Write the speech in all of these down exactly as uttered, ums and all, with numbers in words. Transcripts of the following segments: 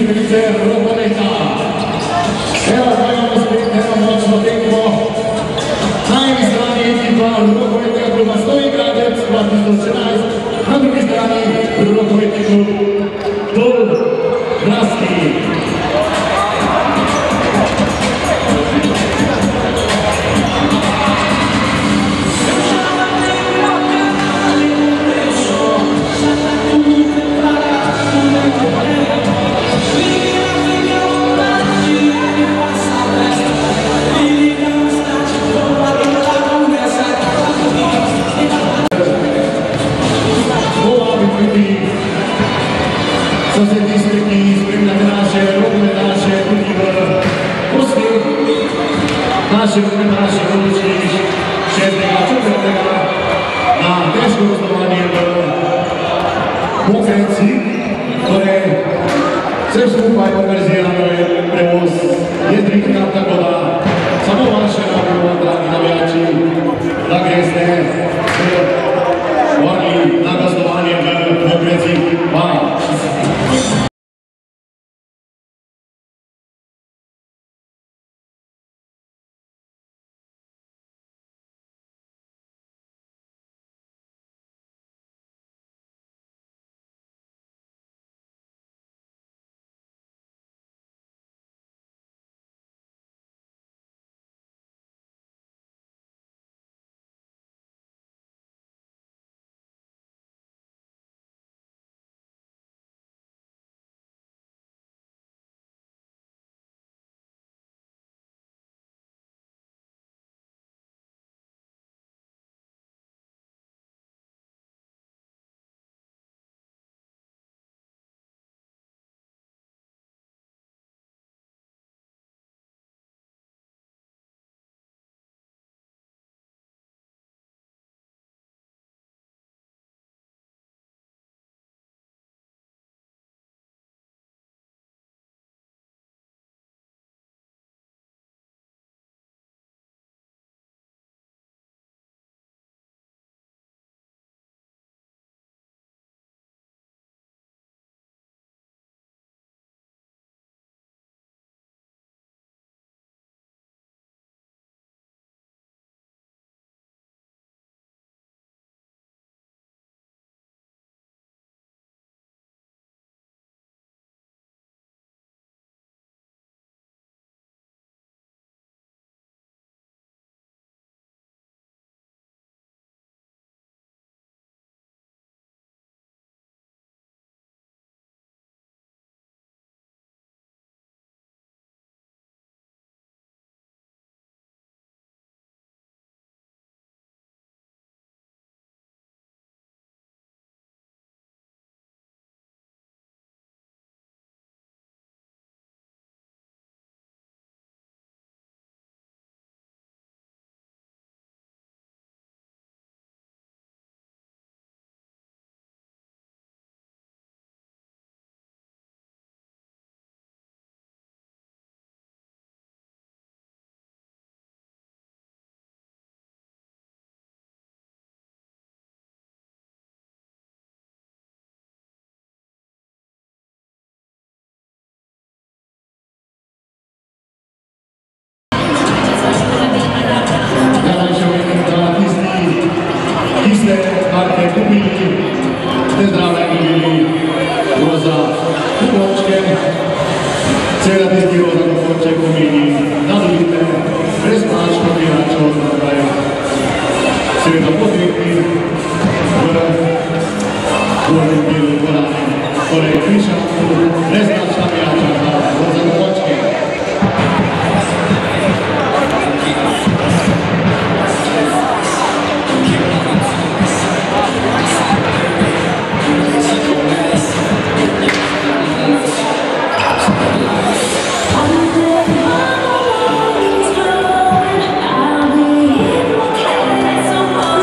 Čičinice, rukometa. Evo, gledamo spet eno močno tekmo. Na eni strani ekipa rukometnega kluba Novi Gradec dva tisoč enajst, na drugi strani rukometni klub Dol Raski. So se tisti, ki spremljate naše rokometaše tudi v gostih, naše rokometaše vloči šestega četrtega na težko gostovanje v Mokrenci. Torej, vse skupaj organizirano je prevoz jedrika, tako da samo vaše rabimo, dragi navijači, da greste oni na gostovanje v Mokrenci. Hvala.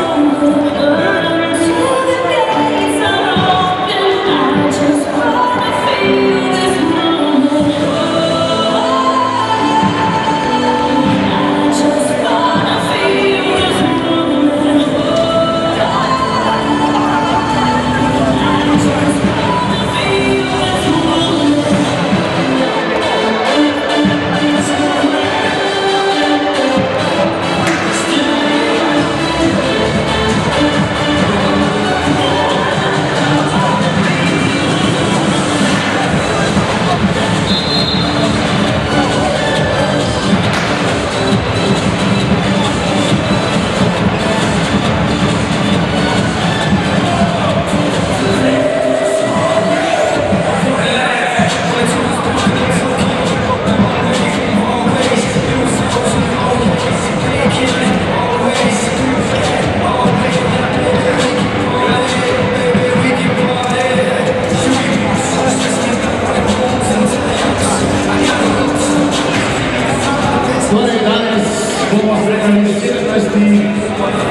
Just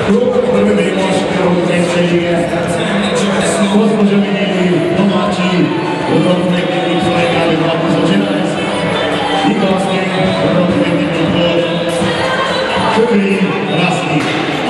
Klub prvi Limož Rokometne lige. Kot smo že videli, domači rokometni klub so igrali dva tisoč enajst in gostje rokometni klub Trgi Hrastnik.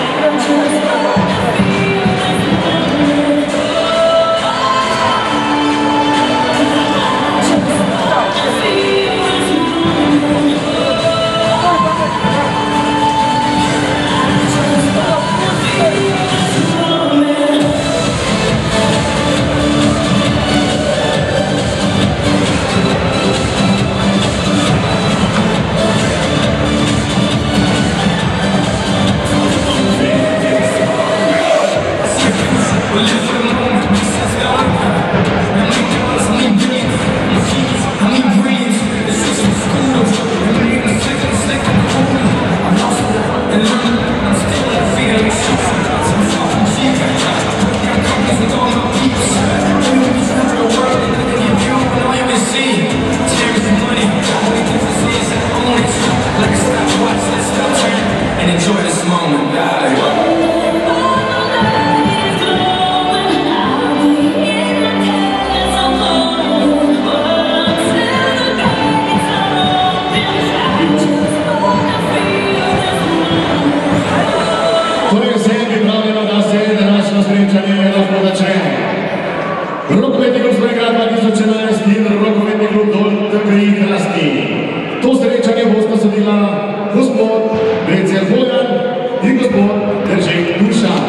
Rokometni klub Slovenj Grad dva tisoč enajst in rokometni klub Trgi Hrastnik. To srečanje bosta sodila gospod Brecelj Bojan in gospod Eržen Dušan.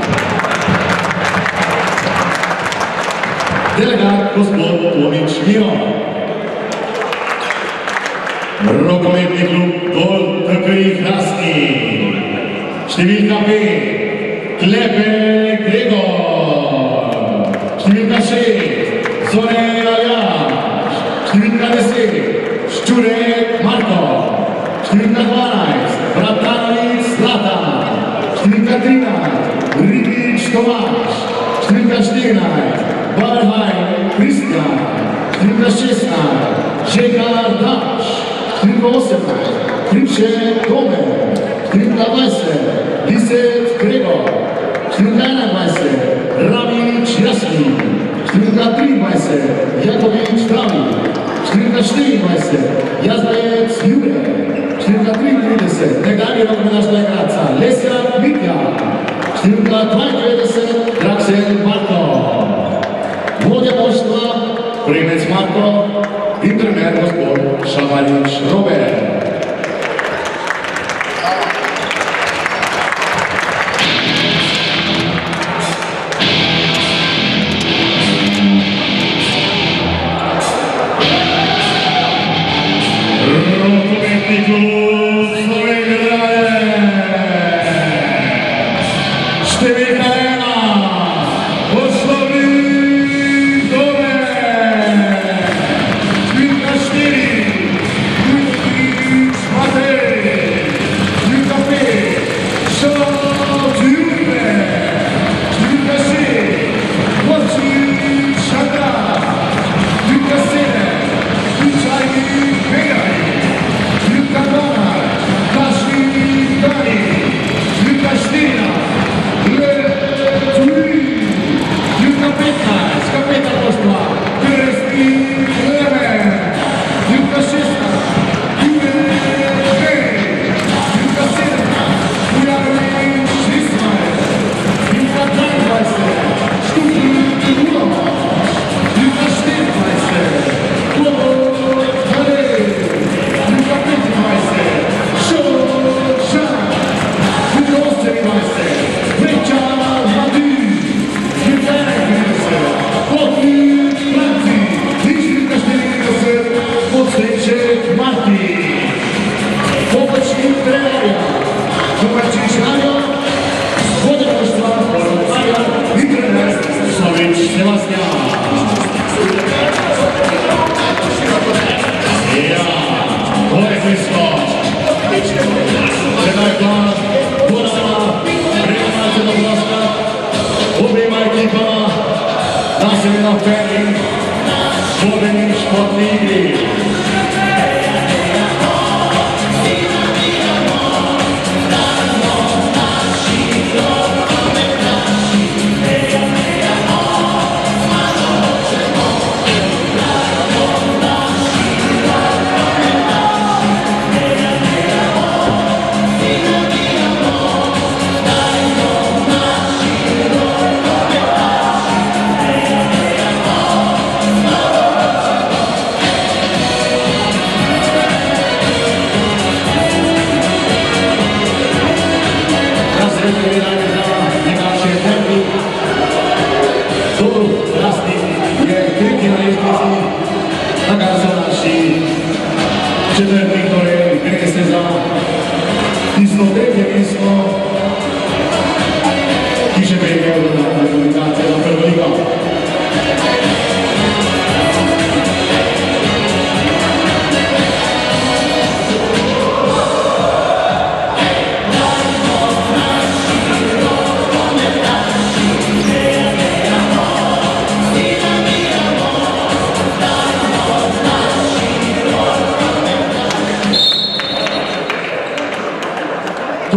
Delegat gospod Tomič Miro. Rokometni klub Trgi Hrastnik. Številka pet. Klepe Gregor. Številka šest, Zore Aljaš. Številka deset, Ščurek Marko. Številka dvanajst, Bratanovic Zlatan. Številka trinajst, Ribič Tomaš. Številka štirinajst, Barhaj Kristjan. Številka šestnajst, Žekar Daš. Številka osemnajst, Kripše Tome. Številka dvajset, Lisec Gregor. Številka enaindvajset, Ramič Jasmin. Številka triindvajset, Jakovič Pravi. Številka štiriindvajset, Jazbajec Jure. Številka triintrideset, nekdanji rokometaš Gradca, Lesjak Mitja. Številka dvaindevetdeset, Draksel Marko. Vodja moštva, Premec Marko in trener gospod Šamarič Robert. Nacional Ferry, Jovem Sport Livre. She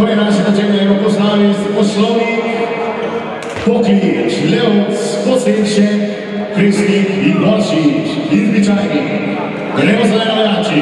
Torej naše načelje postavi poslovnik, Poklič, Levc, Posvečen, Kristnik in Goršič, izbičajni. Gremo za najnavijači.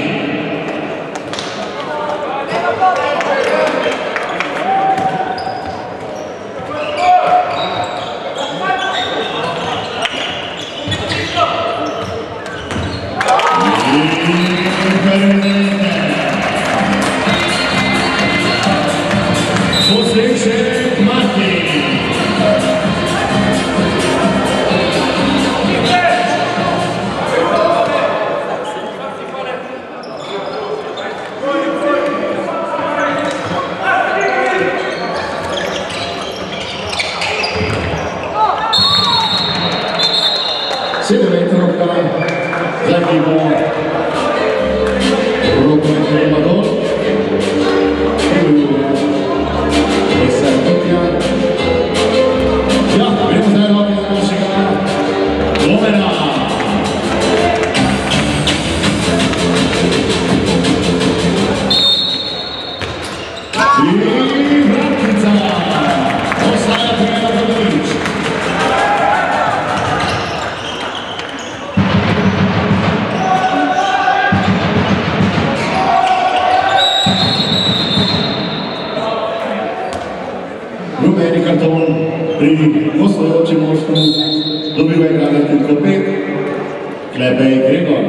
Rumeni karton pri gostujočem moštvu dobiva igralec številka pet, Klebej Gregor.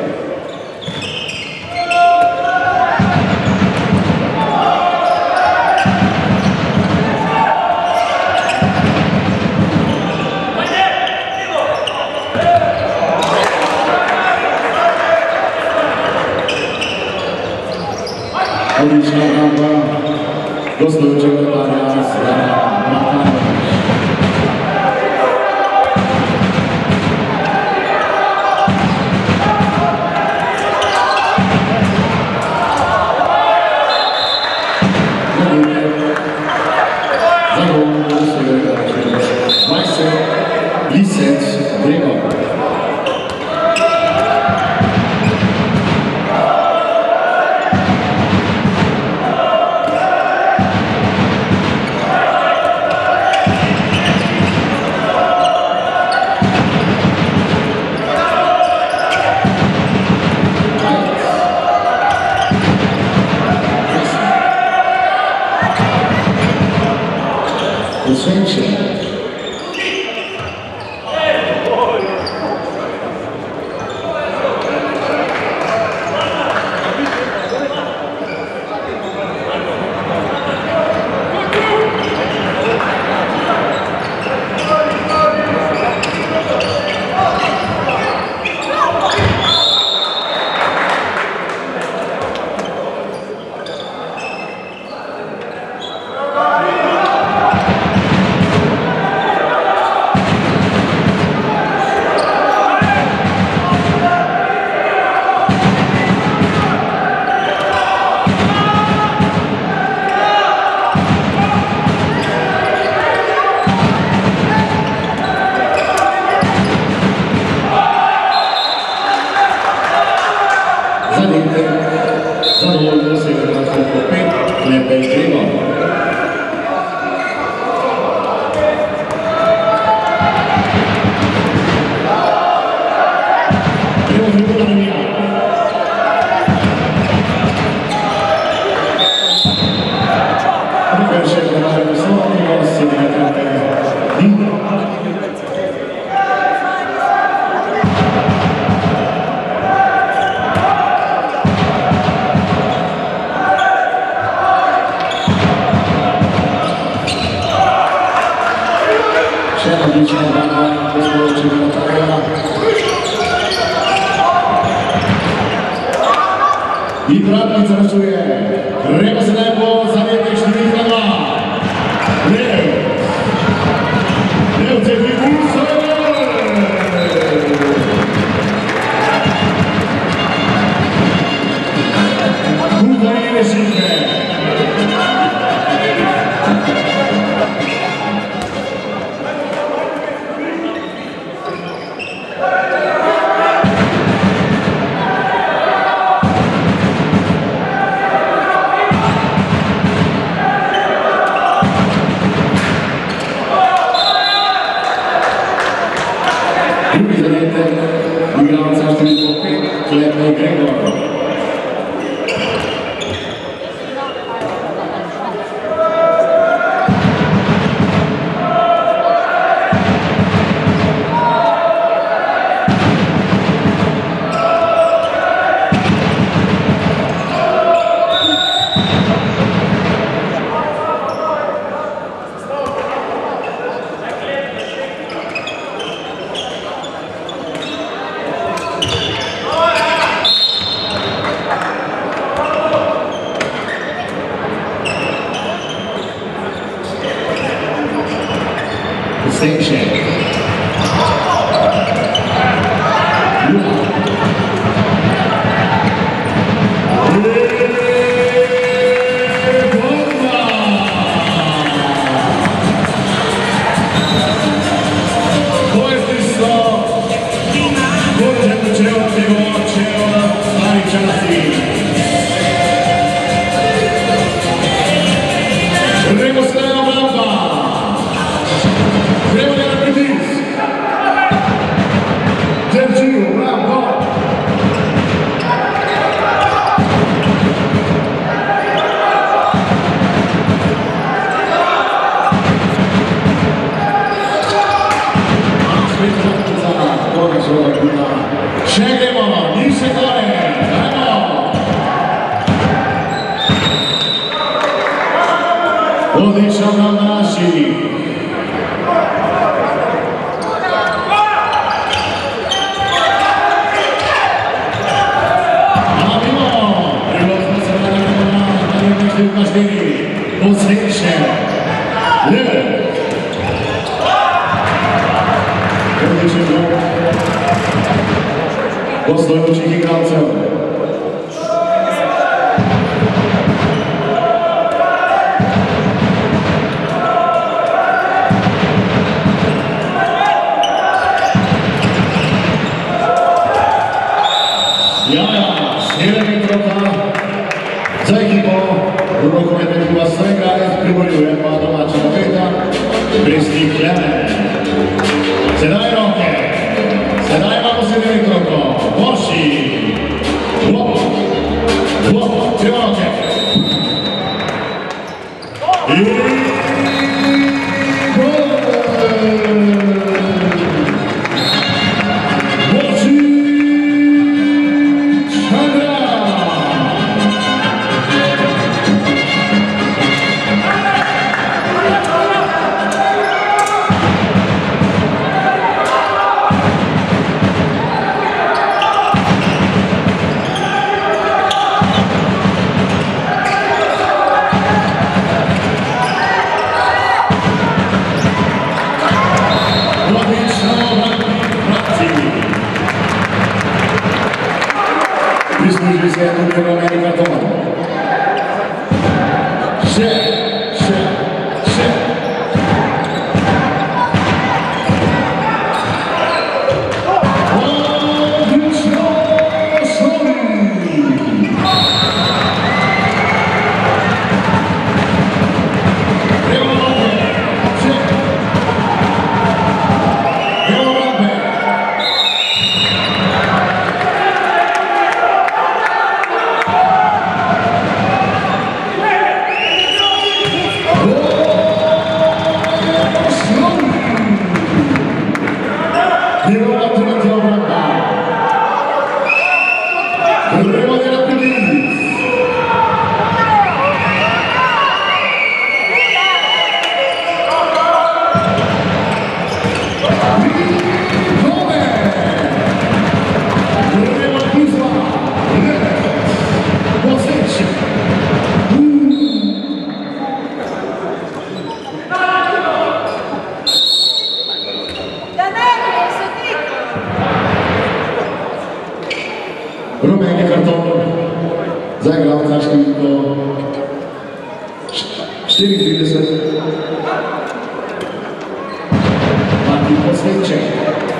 Odlična obramba gostujočega vratarja Zvana Mrkana. Za gol gostujega dvajset Lisec Gregor. Posvećen. Zadovoljno se je na številka pet, Klebej Gregor. Gremo drugo na navija. Tukaj še predaje poslovni, osem nekaj dni. Še odlična obramba gostujočega vratarja. In vratnica rešuje. Gremo sedaj po zadetek številka dva. Levc. Levc je pripustil. Kuhaj in rešitve. Zdejček. Šegremo, niže gore, ajmo! Odličan nam naši. A mimo, prilazno se radimo na narednih ljubnaštini. Osvećen. Je. Odličan gol. Postojućih igralcev. Jaja, sjeverni troka za ekipo rukometnog kluba Svega priboljuje dva domaća peta, Briski Klemen. Sedaj roke, sedaj imamo sjeverni troko, Boši, Lop, Lop, tri roke. I gol! Prislužili se jednu Amerika Toman. Še, še, še. Odlično šoli! Evo Lampe, še. Evo Lampe. Rumeni karton za igralca številko štiriintrideset. Martin Posvetček.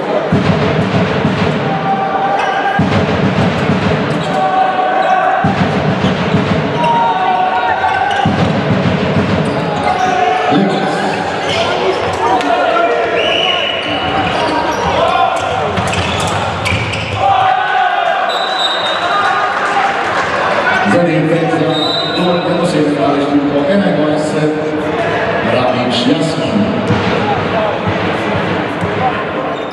Zadnji infekcija, dobro da se igrali številko enaindvajset, Radič Jasmin.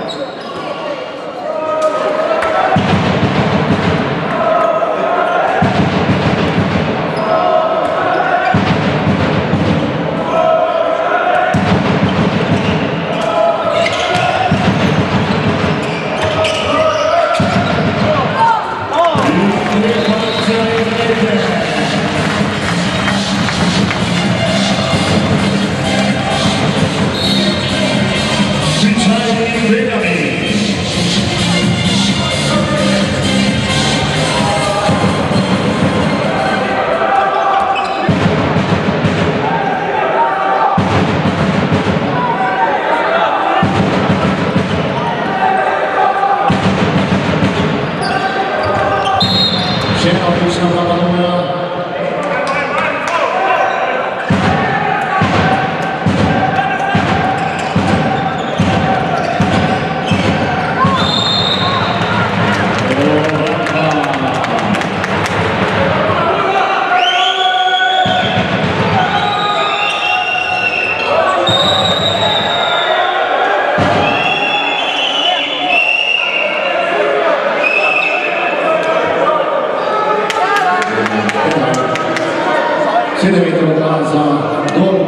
sedem metrova za gol.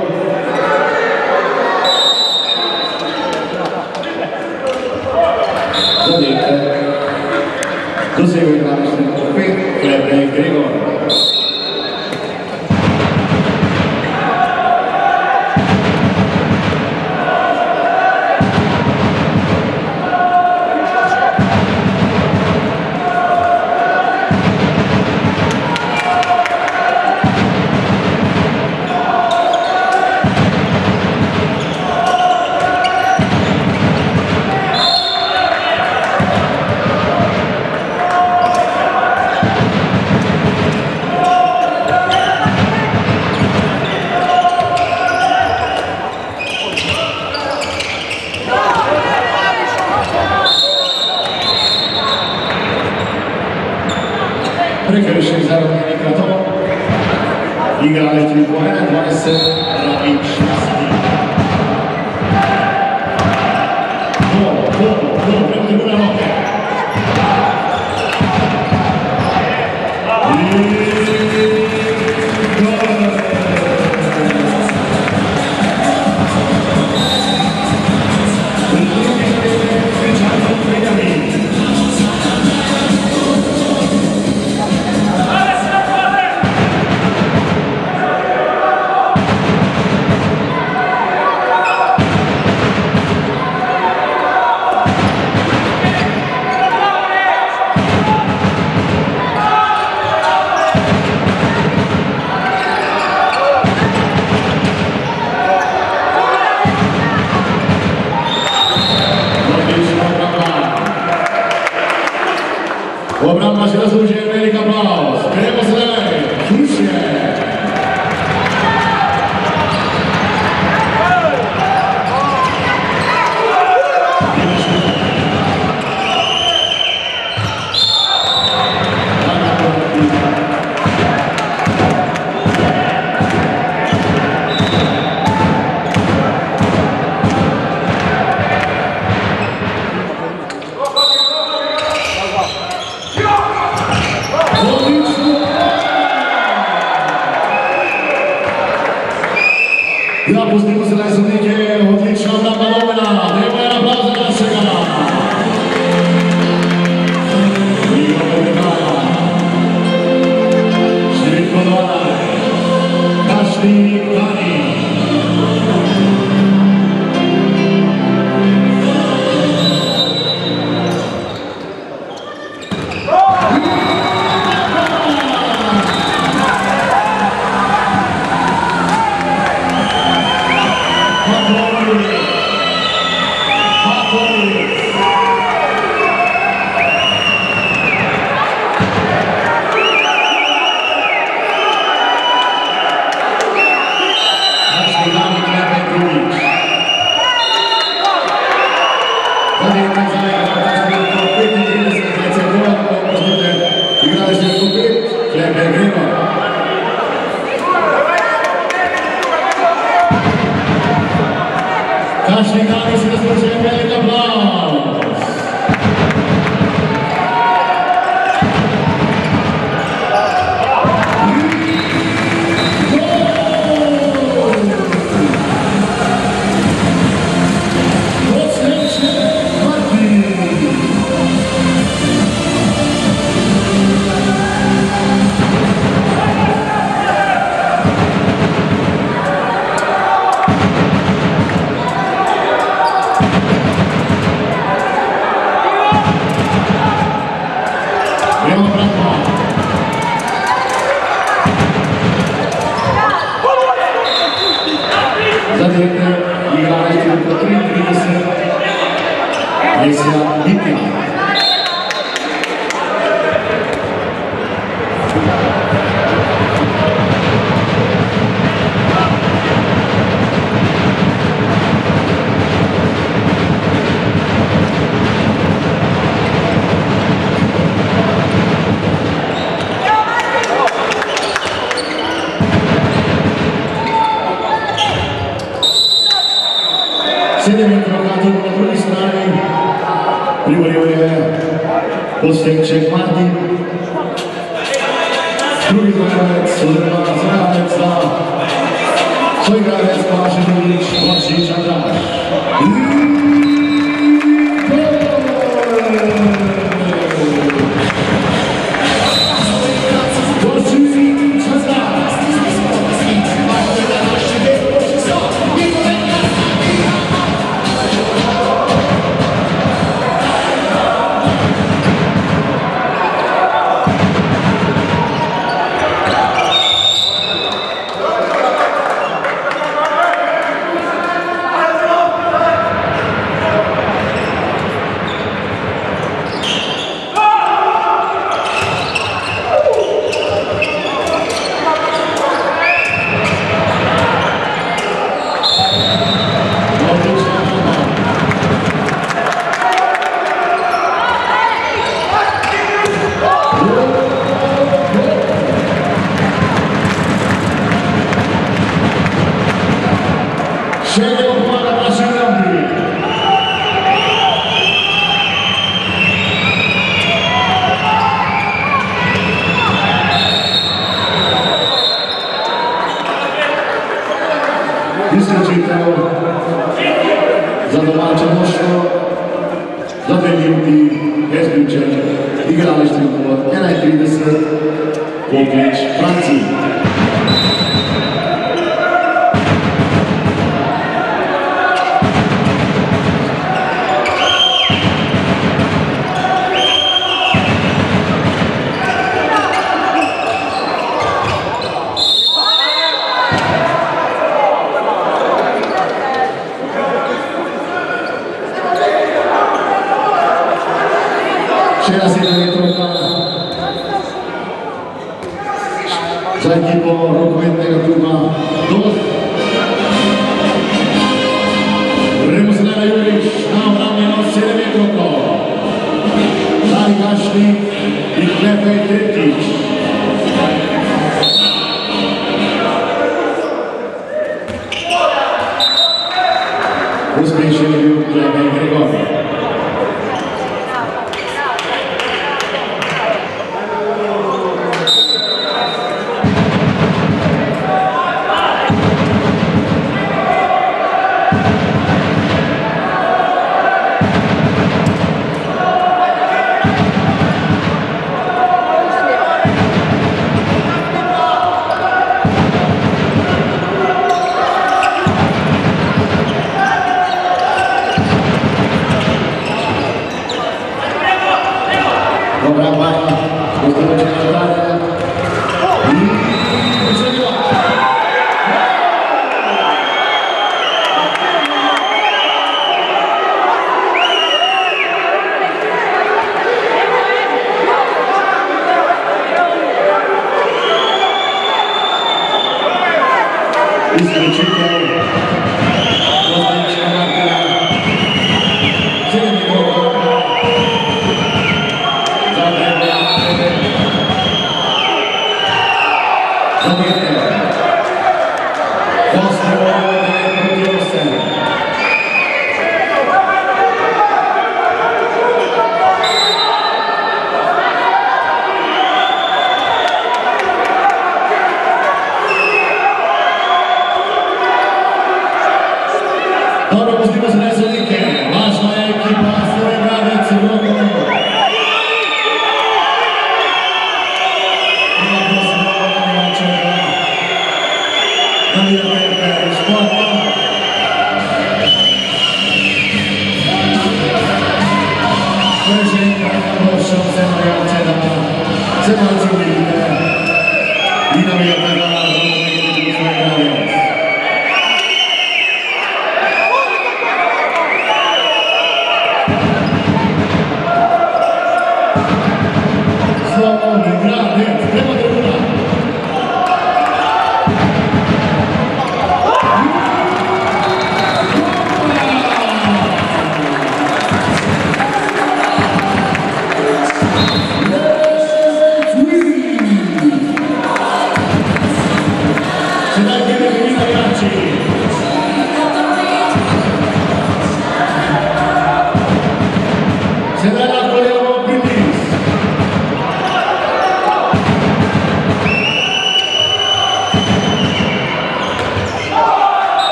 Zadete. Doseguje dvanajst pet, Kleber Gregor. Prekršaj za Rodnika to. Igrali tri poena, dvajset Ravić. Gol, gol, gol, prema tribuna Roke. Obramba se zaslužuje velik aplauz. Krenemo se dalje. Kušnje. Ja pustimo se najsudnike, odlična obramba Lovena, nema jedan aplauz za našega. Igor Velikaja, Širiko Dona, Kašnik Dani. Kašnik Dani se zaslužuje velik aplauz. Zadete igralište po tri trideset. Lesja Bitja. sedem metrokatov na drugi strani, privoljuje Osvekček Martin. Drugi zajavac, oziroma zajavac za svoj gradec Paši Drugić, Vlašić Andraš. Isključitev za domaće moštvo, za dve minuti, isključen, igralište od jedna trideset, Poklič, Franciji. Za ekipo rukometnega kluba Dost. Remusnera Juriš na obranjeno sedem metrov. Dani Gašnik i Klepej Tretić. Uspješen je bio Klepej Gregor.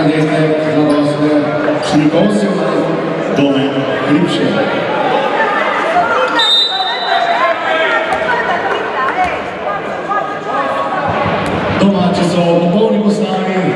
Cadete la vostra Snicosio dove Lipsche. Domaći su popolni postavi.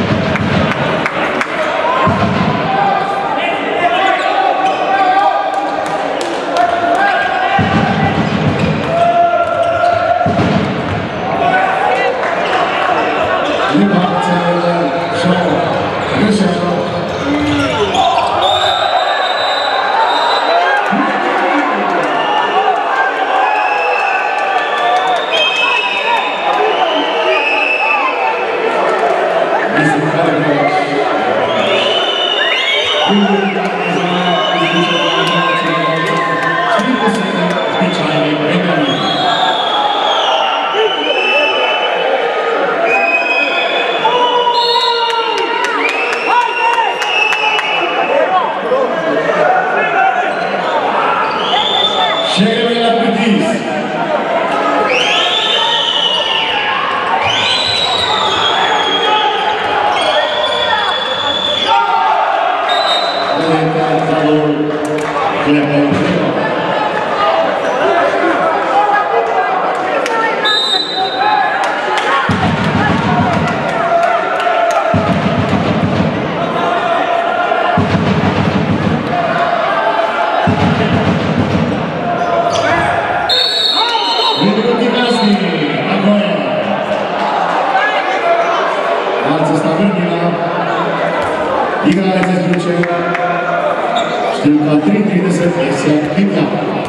Igrale se zvuče štilka tri trideset Esja Hitla.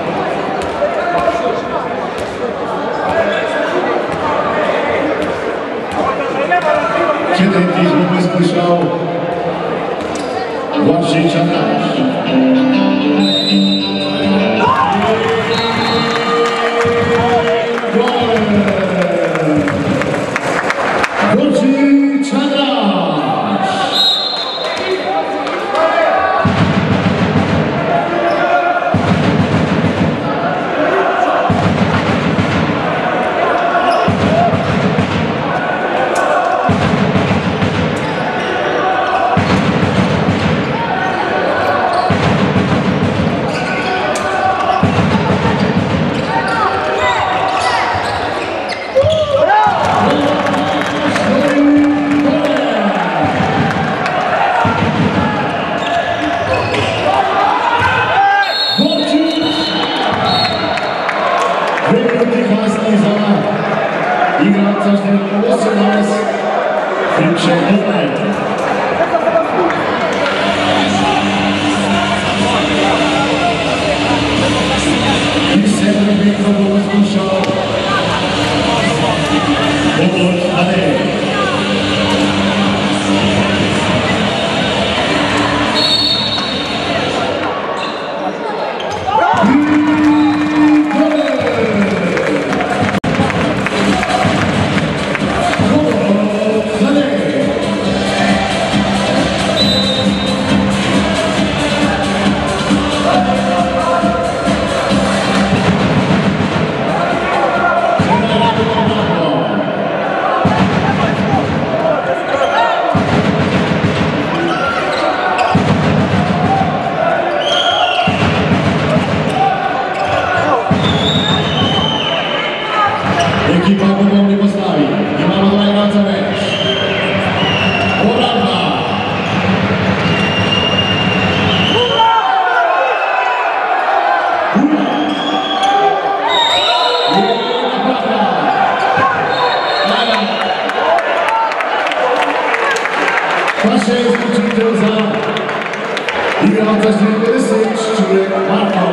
Četvrti izgubo iskušao Vladimir Čandraš. Ekipa ponovni postavi. Imamo dva igrača več. Obramba. Ura! Jedna patra. Pa še izpočitev za igrača štirideset, Čurek Marko.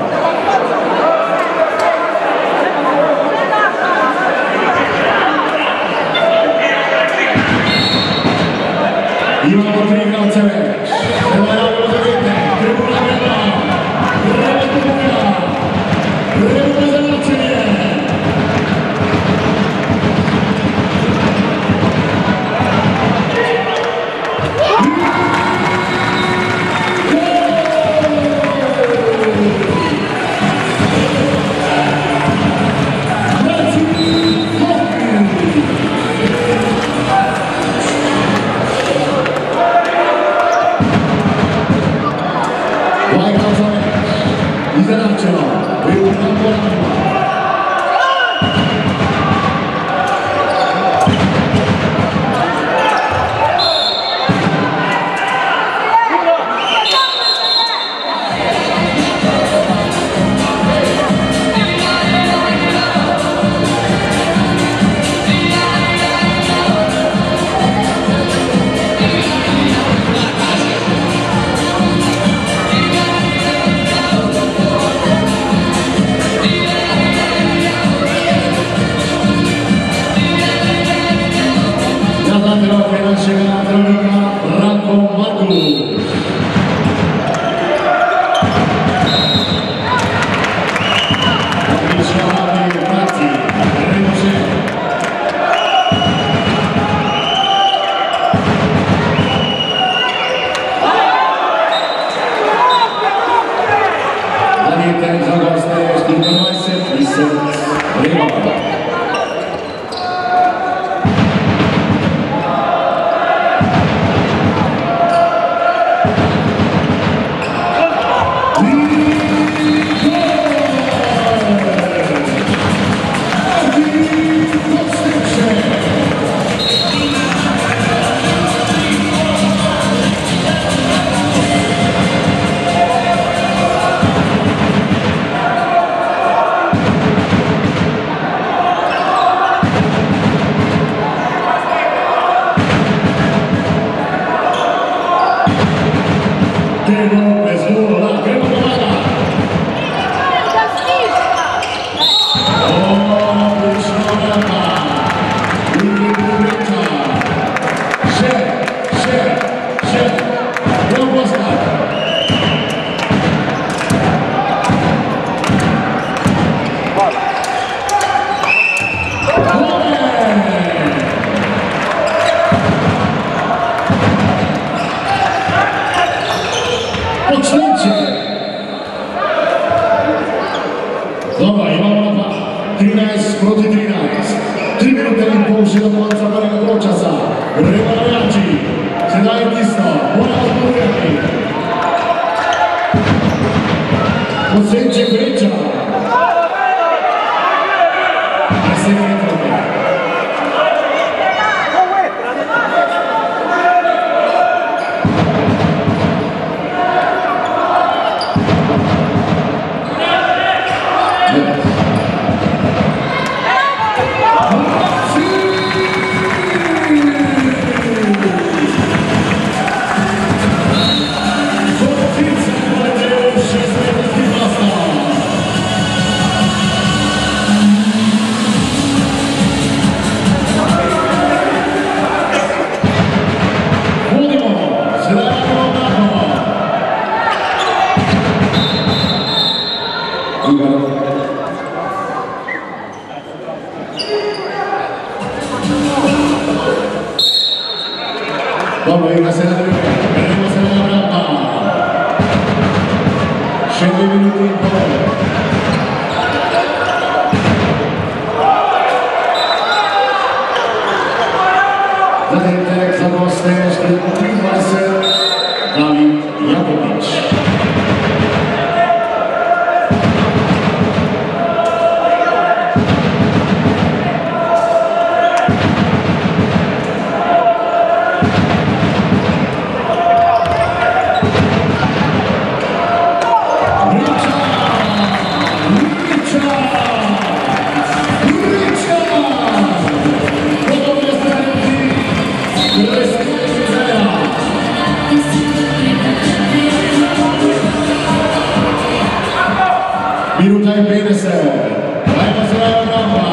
Imamo tri igralce več. Evo javno zavete. Tribuna Greba. Greba Tribuna. Greba za načinje. Smatera che nasce la cronica Ranko Marku. Dobra, imamo na trinaest proti trinaest. tri minute in pol še do konca prvega polčasa. Gremo navijači. Sedaj je tisno. Moramo odgovorjati. Osenček Vreča. deset metrov. Dobro, igra se na druge, krenemo se na vrata. Še dve minuti in pol. Zadetek za goste, številko triindvajset, David Jakovič. Minuta in petdeset. Dajmo se na obramba.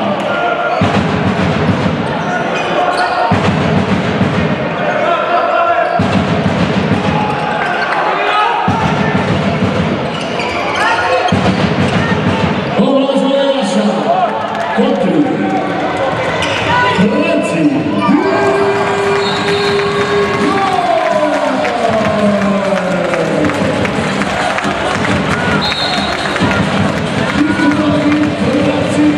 Obraz Vojevaša. Kontru. Hrvatski. Hrvatski.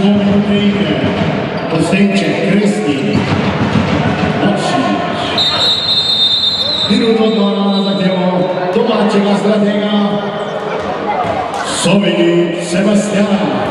dvije minute igre. Postenče, Kresti, Močić. Minuto odmora na zahtjevu domaćega stratega Sovi Sebastian.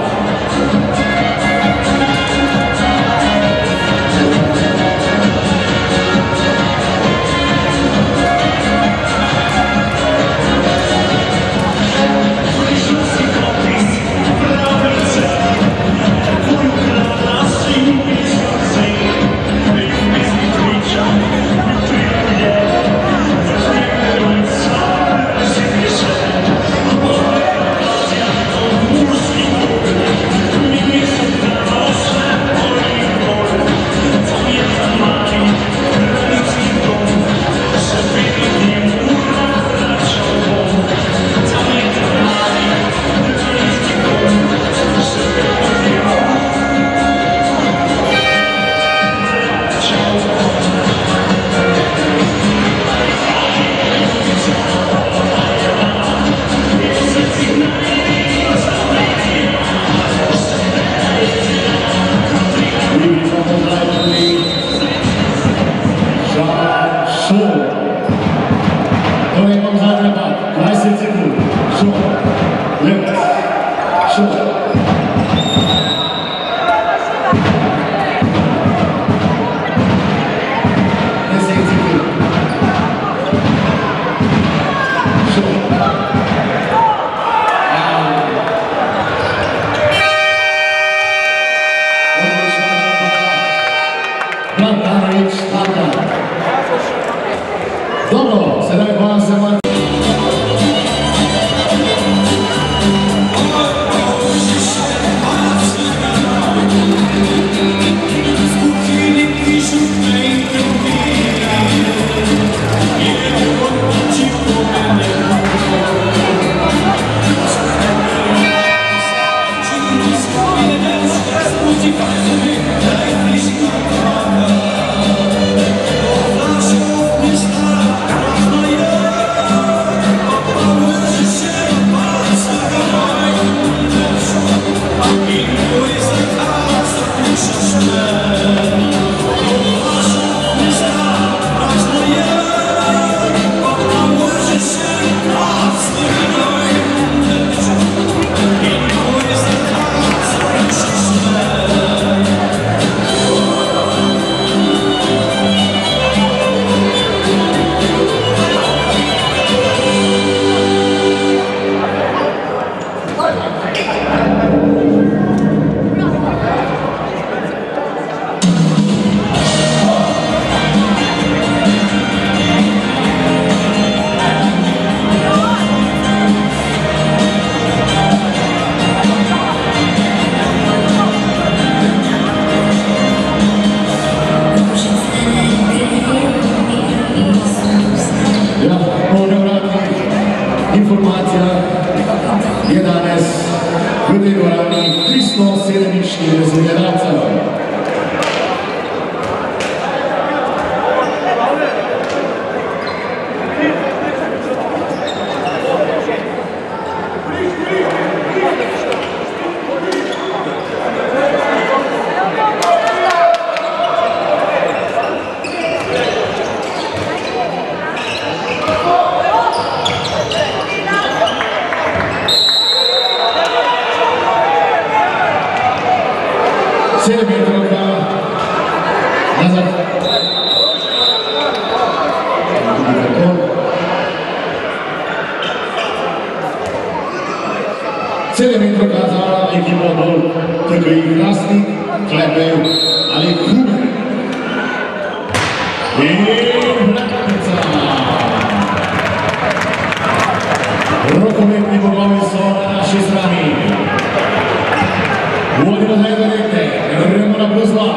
Dobro, sedaj pa se manj. sedem metrov kazala ekipa dol T K I Hrastnik, Klepev ali Huber. In Vrhnica. Rokometni bogovi so na naši strani. Vodimo zdaj do rekte, gremo na plus dva.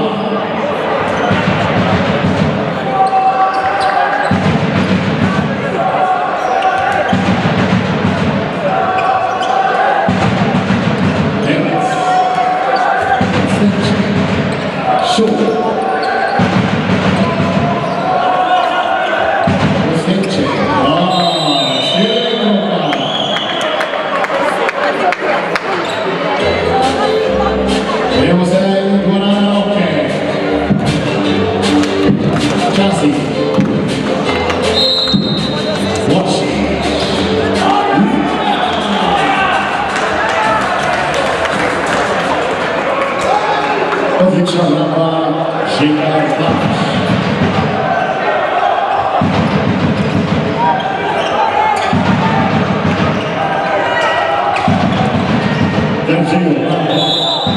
Yeah. Odlična brava, Žika Babić. Drži bravo.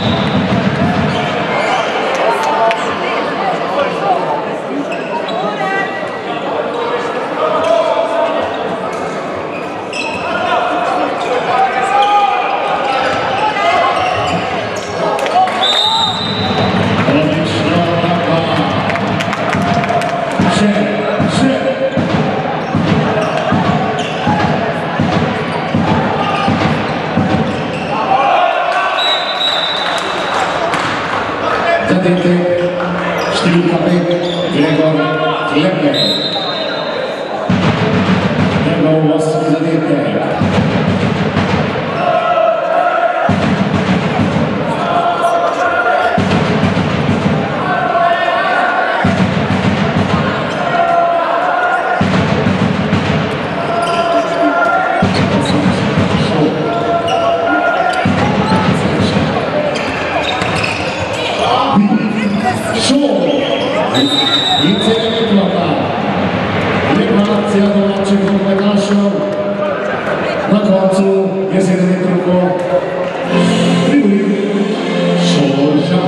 Štýlka pět, Gregor Klepek. Nebo vlastní zadýtek. Nic se nevyklapá. Reparácia domáček do Pekášov. Na koncu je si jeden rukou. Šorža.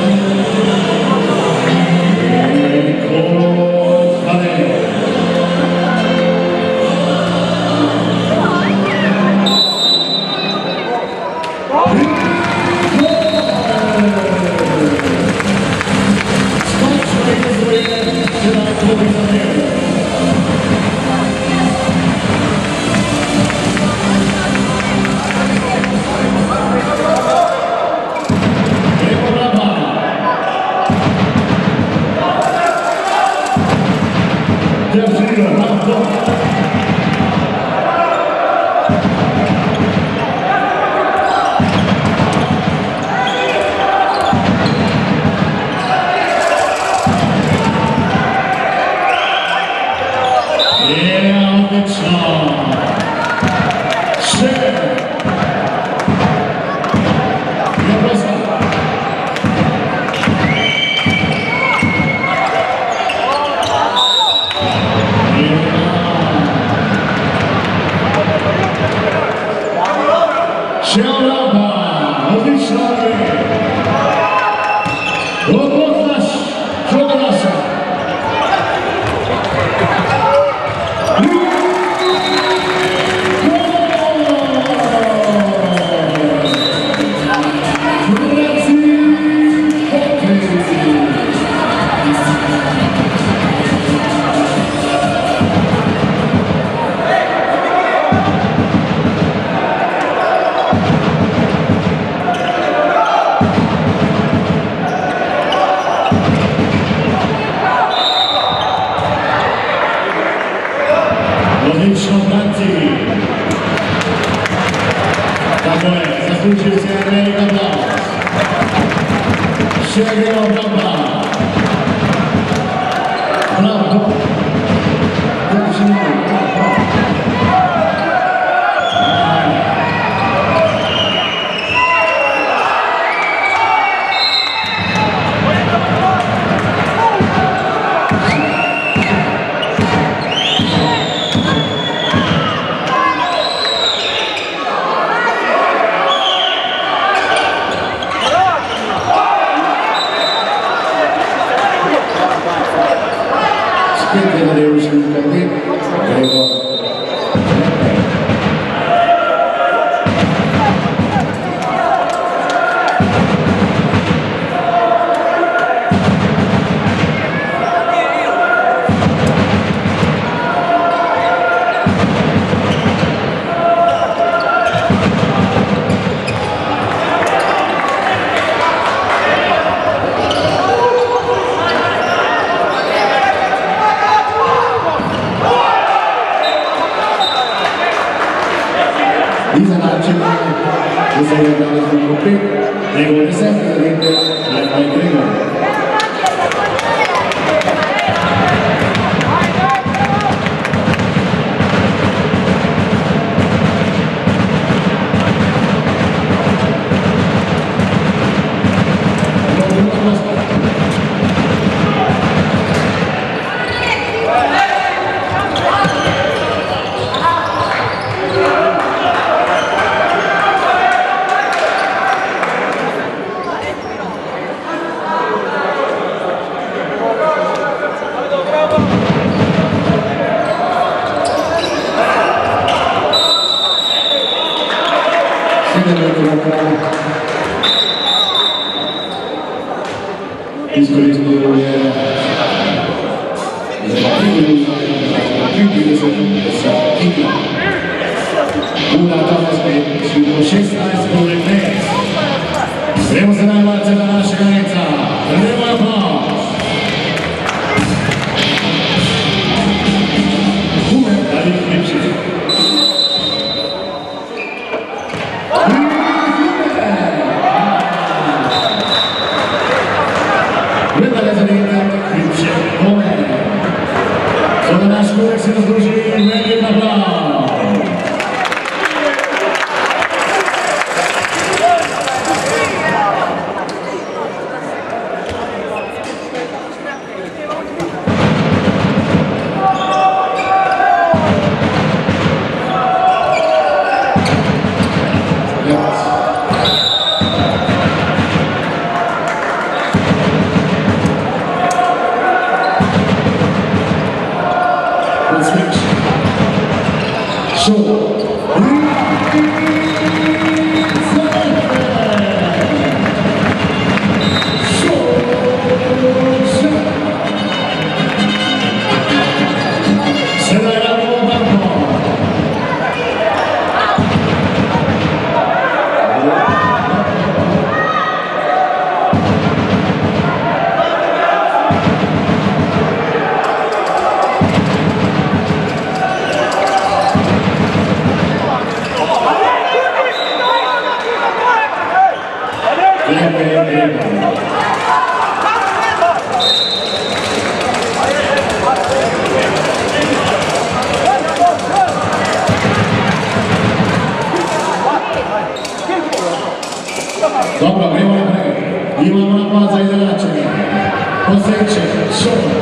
Odlično branci. Tako je, zaslužio se velika aplauz. Šegrijeva bramba. Bravo. Spinta da je ušli u kandid, Gregor Klepek. Iza načina, da se je dali z drugo pet, njegov deseti zadete, Klepek Gregor. Thank you. Iskoristio je za sa Kika. Una Tomaspe, šuto šesnaest povrh pet. Gremo se najmlače na našega neca. Gremo aplauz. Ume, ali Klipčić. Gledale za njega Klipčić. Ume. Sada naš uvek se razduži i velik aplauz. Dobro, evo je pre. Imamo napad za izračenje. Osjeće, šut.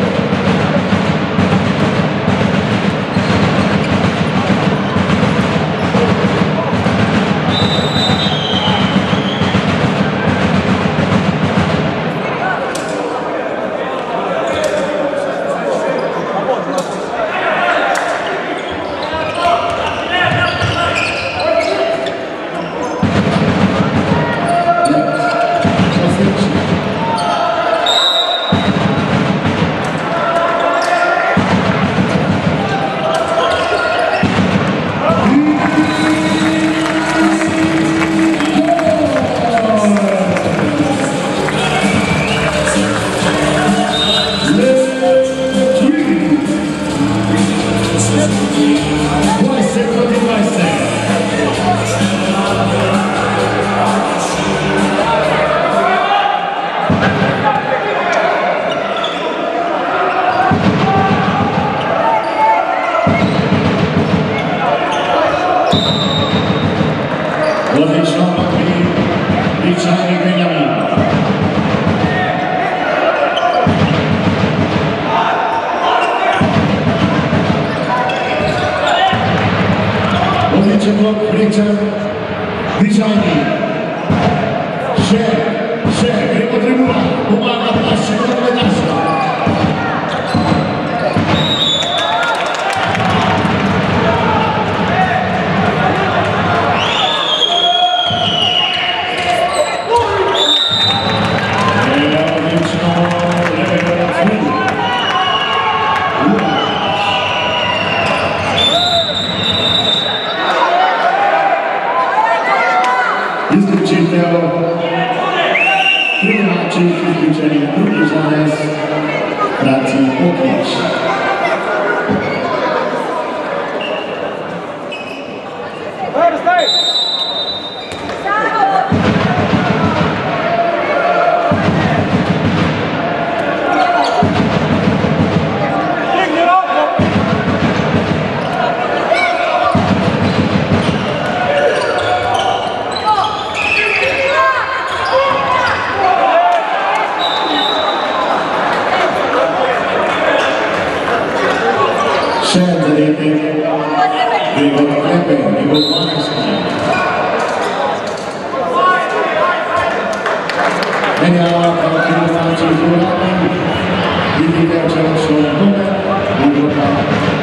Odlično, Ličani Benjamin. Odličan blok, Richard Ličani. Še, še, gremo tribuna, pomaga Plaši, odme naša. Isključitelj, igrači isključeni drugi zarez, Braci Pokić. Šen za djete, Grigor Klepe, Grigor Manevski. Menjava kao kriminalci u Hrvatskoj, vidi Devčan Šoran Domer, Grigora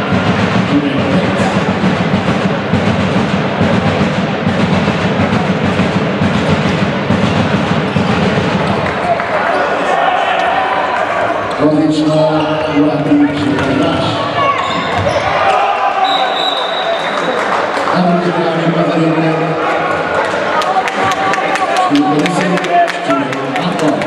Đure Pet. odlično uradi Željelaš. Na drugi strani Mazarine. Štulice, Štulice, Anton.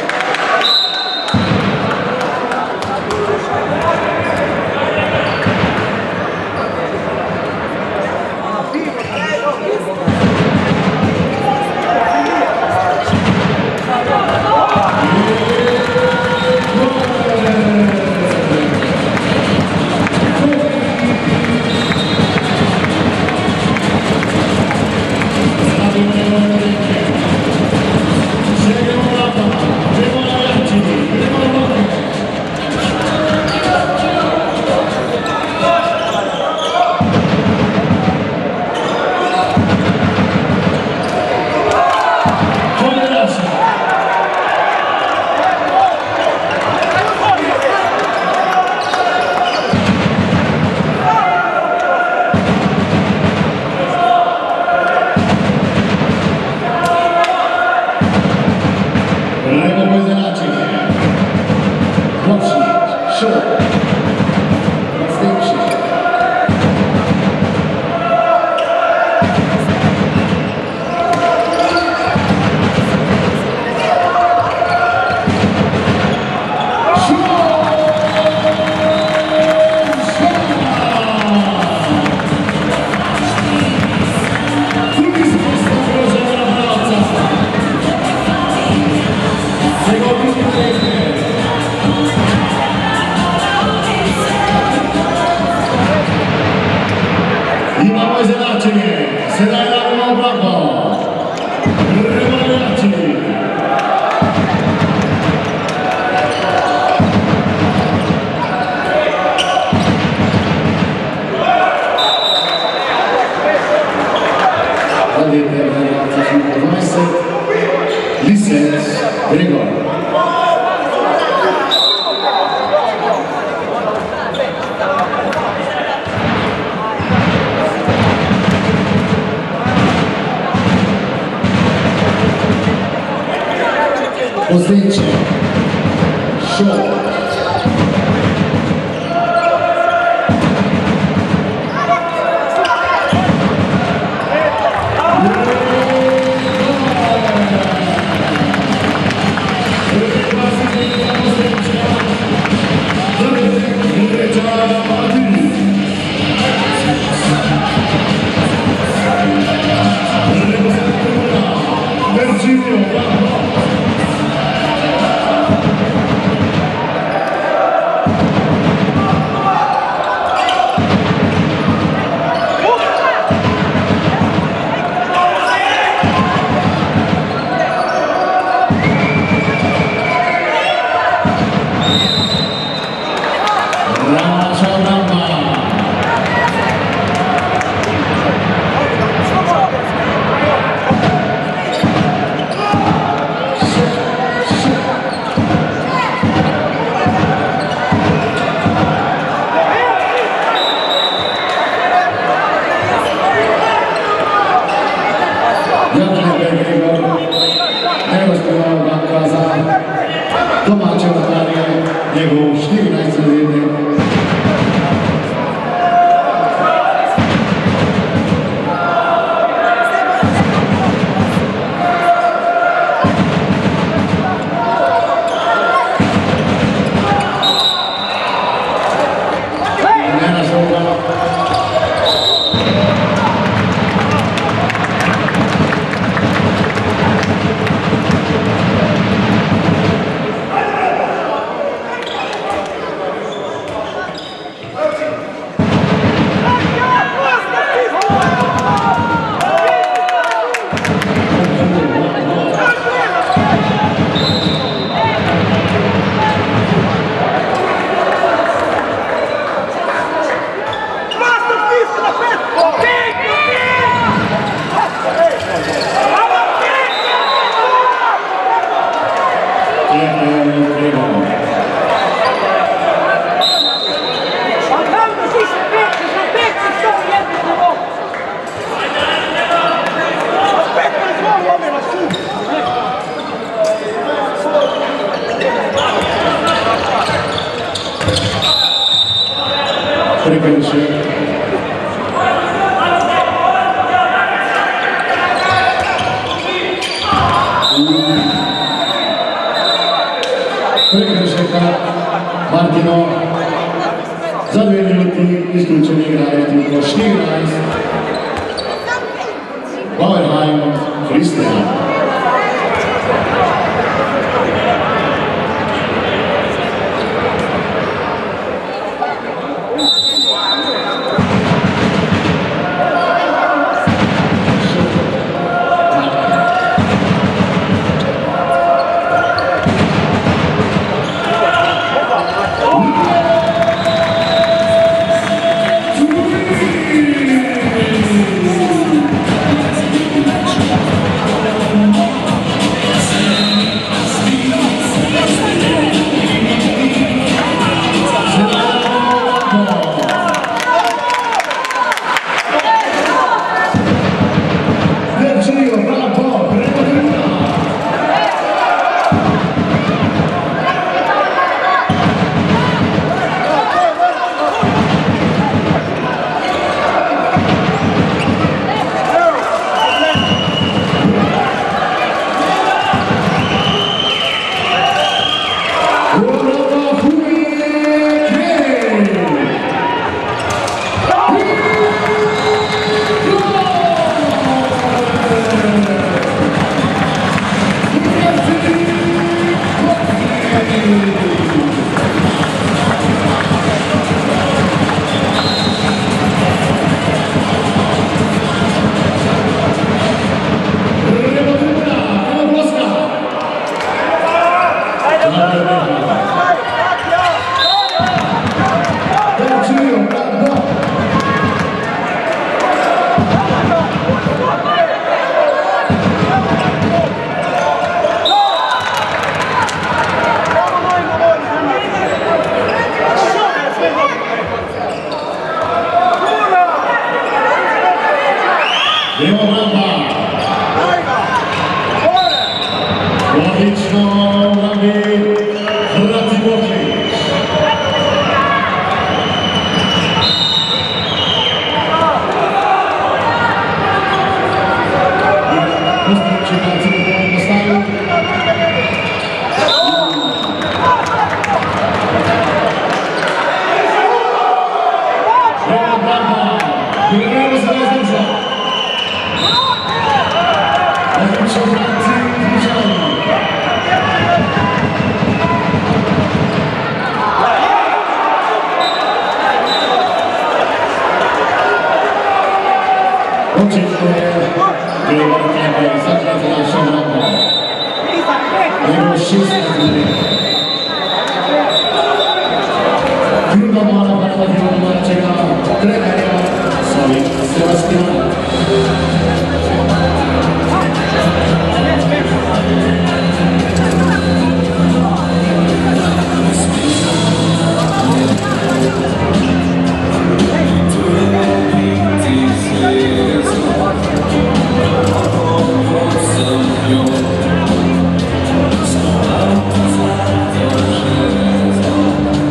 Licenz Gregor. Pozdjęcie. Show. Perišek. Prekršajka Martino. Za dve minuti isključen igraje Timo Štirajs. Bauerheim, Christian.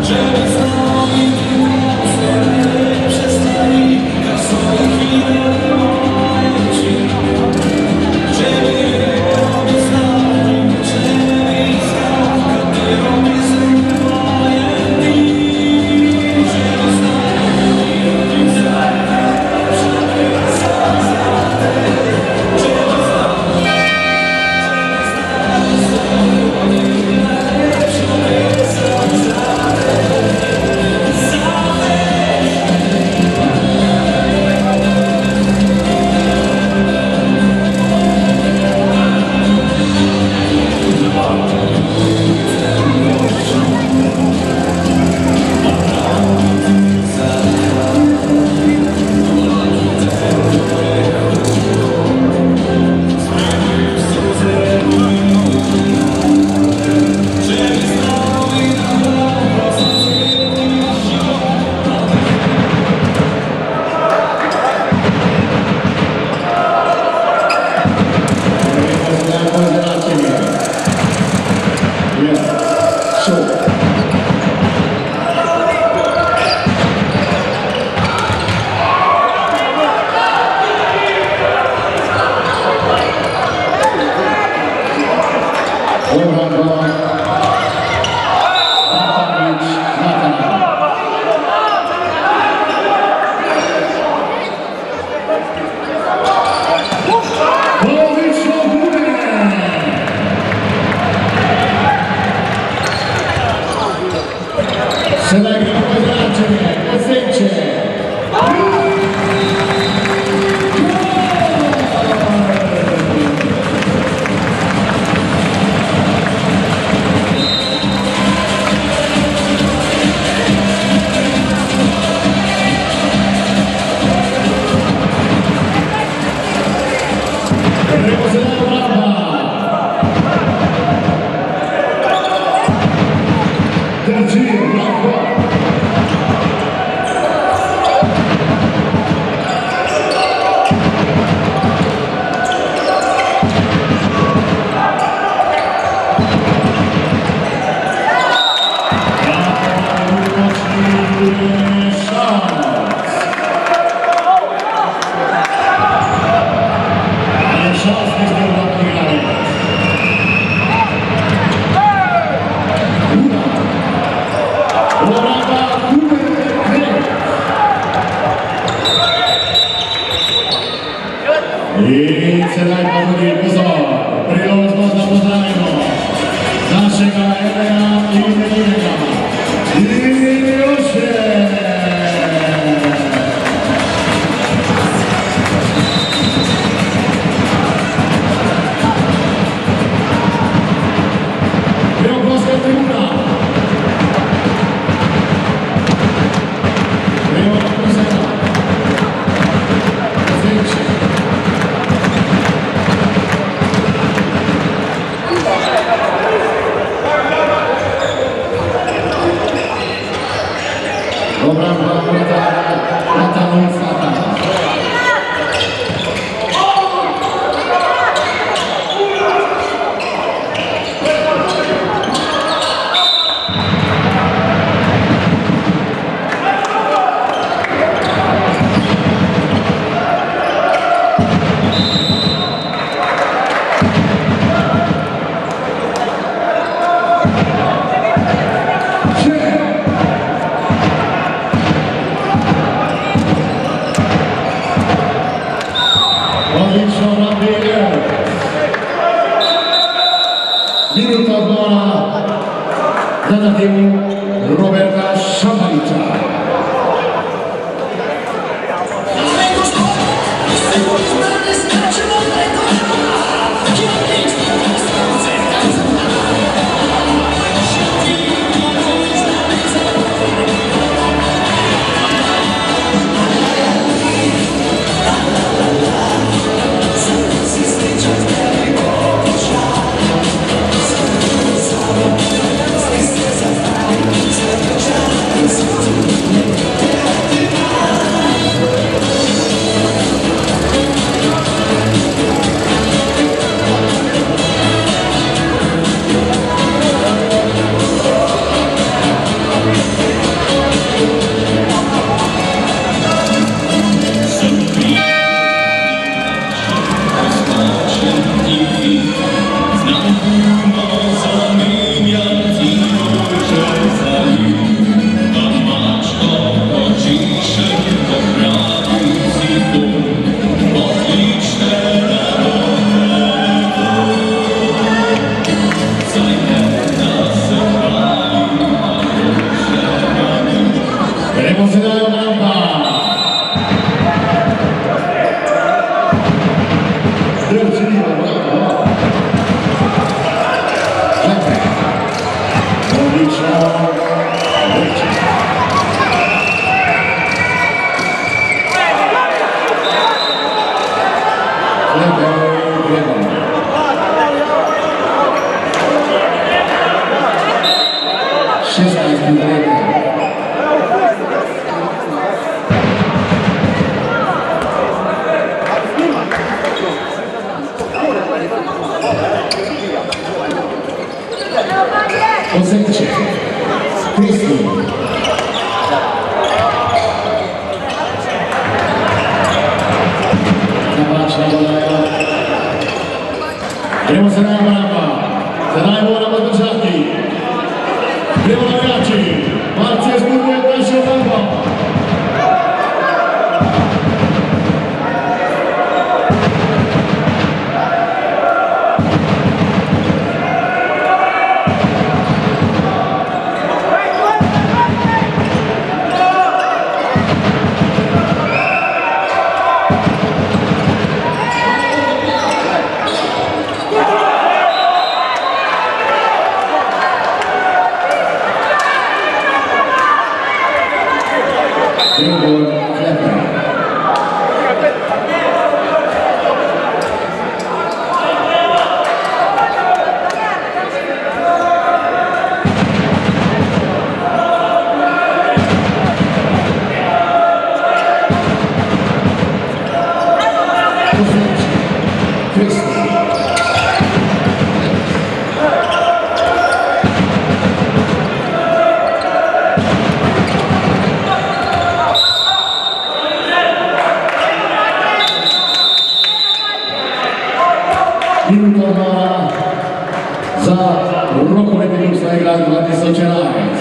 Przestań, jak swoich chwil. I celaj podrugi pozor, priložnost da pozdravimo našega Elena i Medinega. I još je! Preoproska tribuna. Preoproska. Zveće. Dobra, dobra, lata Nolsata. Minuta odmora za timu Roberta Šandalića. Ozeće, Kristi. Nabačna vodaja. Gremo se najbolama. Se najbolama držati. Gremo navijači. Marcije zbuduje naše odamba. Minutová za rukometný ústav grad dvetisícšestnásť.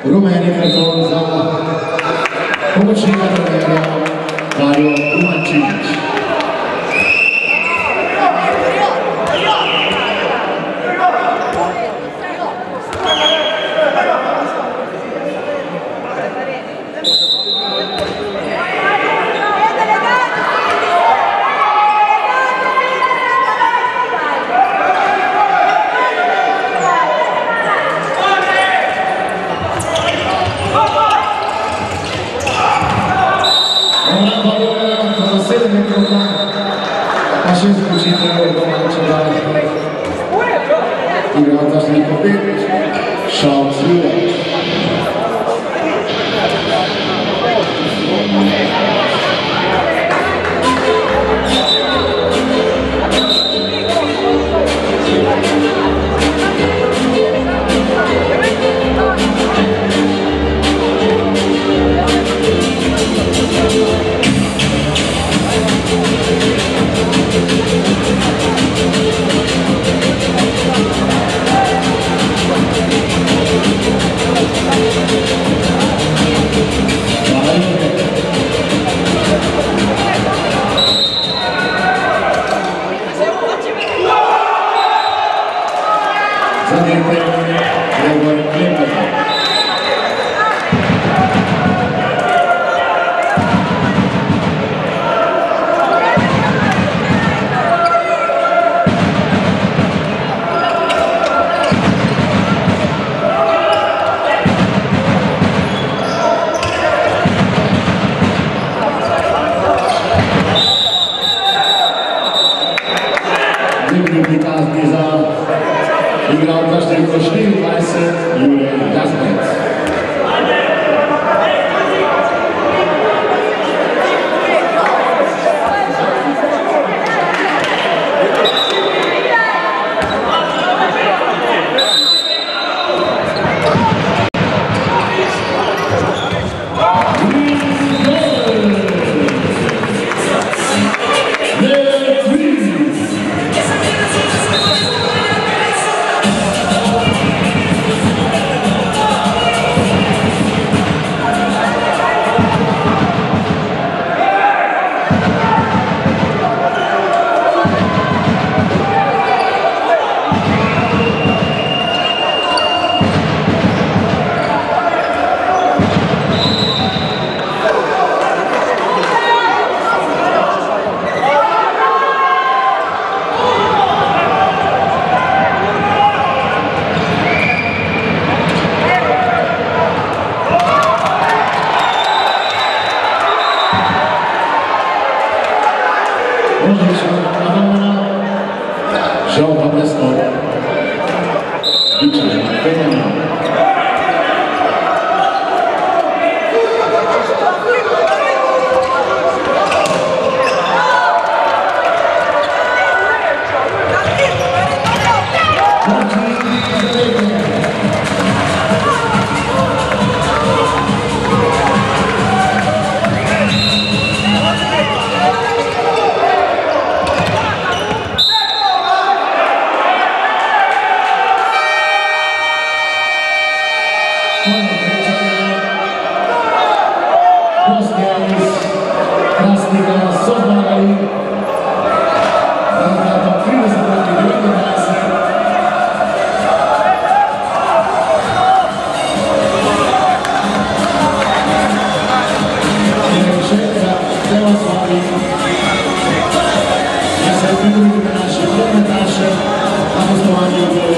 Rumenica za pomoćnika trenera Dario Umančić. Așa sfârșită domanceva igrata și copii șansă. Igrał każdy koszliwy Majse Jurek Gazbec. João Pablesco.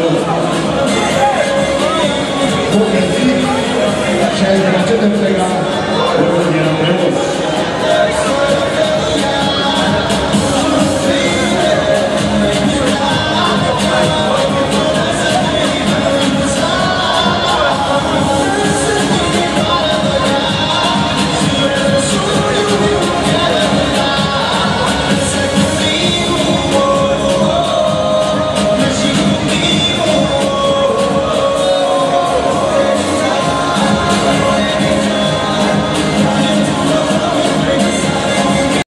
C'è il